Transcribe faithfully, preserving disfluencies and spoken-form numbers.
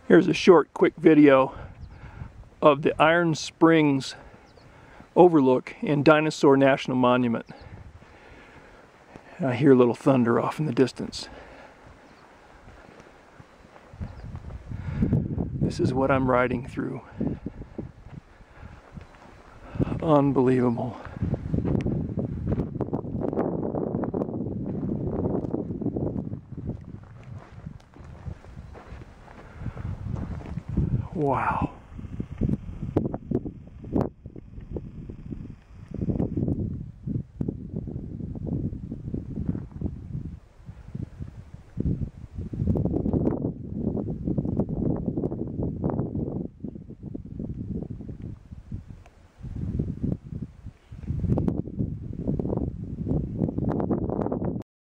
Here's a short, quick video of the Iron Springs overlook in Dinosaur National Monument. I hear a little thunder off in the distance. This is what I'm riding through. Unbelievable. Wow.